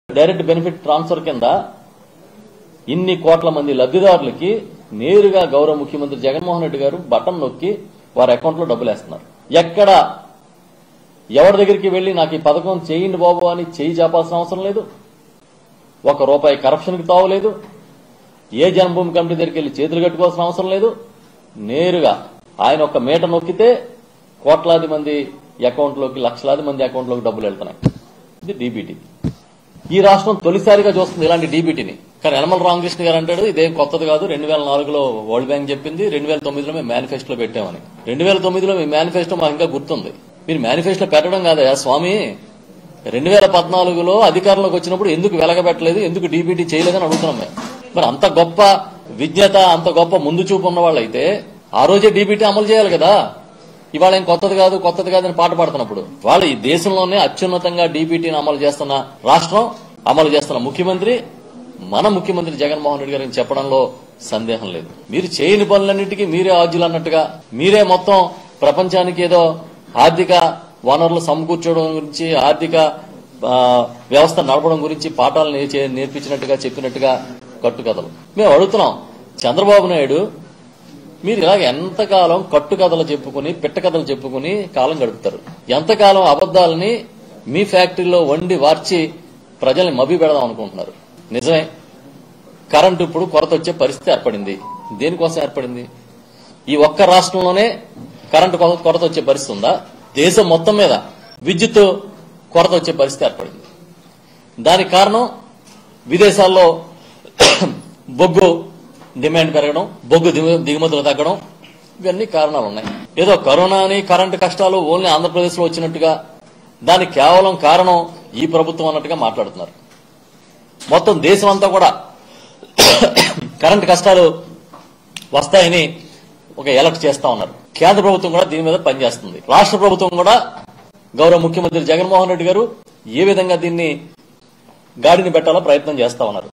Direct benefit transfer కింద ఇన్ని కోట్ల మంది లబ్దిదారులకి నేరుగా గౌరవ ముఖ్యమంత్రి జగన్మోహన్ రెడ్డి గారు బటన్ నొక్కి వారి అకౌంట్లో డబ్బులు వేస్తున్నారు. ఎక్కడ ఎవరి దగ్గరికి వెళ్లి నాకు ఈ పథకం చేయండి బాబు అని చేయి చాపాల్సిన అవసరం లేదు. ₹1 కరప్షన్కి తావలేదు. ఏ జన్మభూమి కమిటీ దగ్గరికి వెళ్లి చేతులు కట్టుకోవాల్సిన అవసరం లేదు. నేరుగా ఆయన ఒక మీట నొక్కితే కోట్లాది మంది అకౌంట్లోకి, లక్షలాది మంది అకౌంట్లోకి డబ్బులు వెళ్తున్నాయి. ఇది డీబీటీ. ఈ రాష్ట్రం తొలిసారిగా చూస్తుంది ఇలాంటి డీబీటీని. కానీ యనమల రామకృష్ణ గారు అంటాడు ఇదేం కొత్తది కాదు, 2004లో వరల్డ్ బ్యాంక్ చెప్పింది, 2009లో మేము మేనిఫెస్టోలో పెట్టామని. 2009లో మీ మేనిఫెస్టో మాకు ఇంకా గుర్తుంది. మీరు మేనిఫెస్టో పెట్టడం కాదయా స్వామి, 2014లో అధికారంలోకి వచ్చినప్పుడు ఎందుకు వెలగబెట్టలేదు, ఎందుకు డీబీటీ చేయలేదని అడుగుతున్నాం మేము. మరి అంత గొప్ప విజ్ఞత, అంత గొప్ప ముందు చూపు ఉన్న వాళ్ళైతే ఆ రోజే డీబీటీ అమలు చేయాలి కదా. ఇవాళ ఏం కొత్తది కాదని పాట పాడుతున్నప్పుడు వాళ్ళు ఈ దేశంలోనే అత్యున్నతంగా డీబీటీని అమలు చేస్తున్న రాష్ట్రం, అమలు చేస్తున్న ముఖ్యమంత్రి మన ముఖ్యమంత్రి జగన్మోహన్ రెడ్డి గారిని చెప్పడంలో సందేహం లేదు. మీరు చేయని పనులన్నింటికీ మీరే ఆద్యులు అన్నట్టుగా, మీరే మొత్తం ప్రపంచానికి ఏదో ఆర్థిక వనరులు సమకూర్చడం గురించి, ఆర్థిక వ్యవస్థ నడపడం గురించి పాఠాలు నేర్పించినట్టుగా చెప్పినట్టుగా కట్టుకథలు. మేము అడుగుతున్నాం, చంద్రబాబు నాయుడు మీరు ఇలాగ ఎంతకాలం కట్టుకథలు చెప్పుకుని, పిట్టకథలు చెప్పుకుని కాలం గడుపుతారు? ఎంతకాలం అబద్దాలని మీ ఫ్యాక్టరీలో వండి వార్చి ప్రజల్ని మభ్య పెడదాం అనుకుంటున్నారు? నిజమే, కరెంటు ఇప్పుడు కొరత వచ్చే పరిస్థితి ఏర్పడింది. దేనికోసం ఏర్పడింది? ఈ ఒక్క రాష్ట్రంలోనే కరెంటు కొరత వచ్చే పరిస్థితి ఉందా? దేశం మొత్తం మీద విద్యుత్ కొరత వచ్చే పరిస్థితి ఏర్పడింది. దానికి కారణం విదేశాల్లో బొగ్గు డిమాండ్ పెరగడం, బొగ్గు దిగుమతులు తగ్గడం, ఇవన్నీ కారణాలు ఉన్నాయి. ఏదో కరోనా అని కరెంటు కష్టాలు ఓన్లీ ఆంధ్రప్రదేశ్ లో వచ్చినట్టుగా, దానికి కేవలం కారణం ఈ ప్రభుత్వం అన్నట్టుగా మాట్లాడుతున్నారు. మొత్తం దేశం అంతా కూడా కరెంటు కష్టాలు వస్తాయని ఒక ఎలర్ట్ చేస్తా ఉన్నారు. కేంద్ర ప్రభుత్వం కూడా దీని మీద పనిచేస్తుంది. రాష్ట్ర ప్రభుత్వం కూడా గౌరవ ముఖ్యమంత్రి జగన్మోహన్ రెడ్డి గారు ఏ విధంగా దీన్ని గాడిని పెట్టాలో ప్రయత్నం చేస్తా ఉన్నారు.